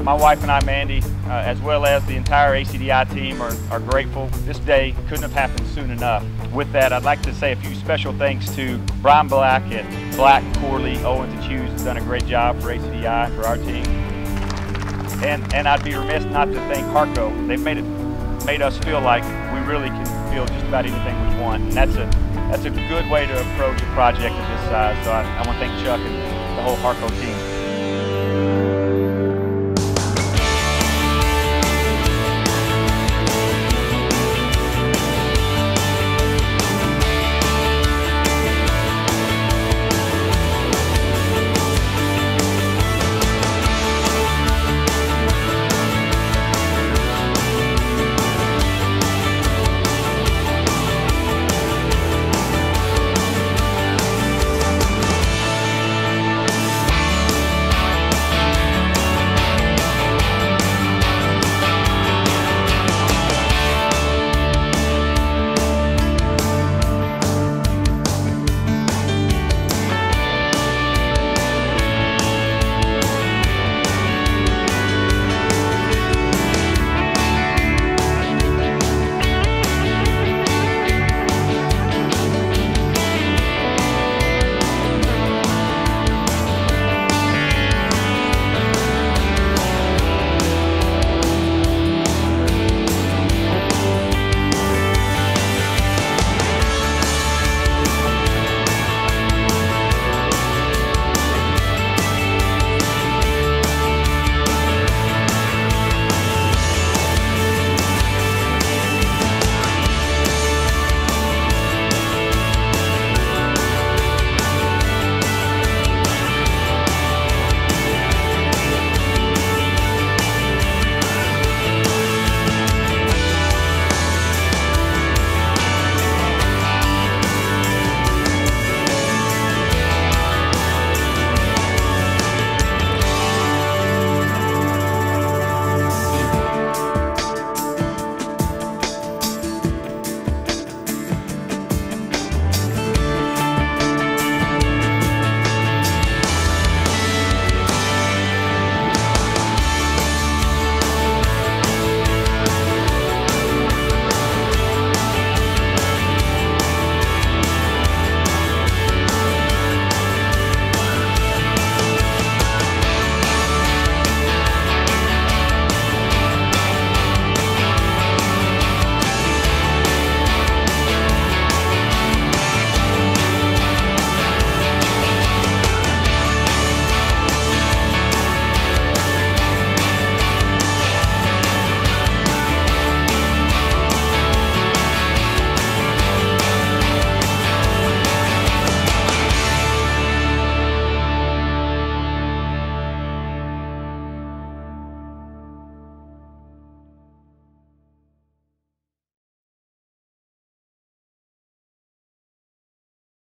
My wife and I, Mandy, as well as the entire ACDI team are grateful. This day couldn't have happened soon enough. With that, I'd like to say a few special thanks to Brian Black at Black, Corley, Owens & Hughes, who's done a great job for ACDI and for our team. And I'd be remiss not to thank Harco. They've made us feel like we really can feel just about anything we want. And that's a good way to approach a project of this size. So I want to thank Chuck and the whole Harco team.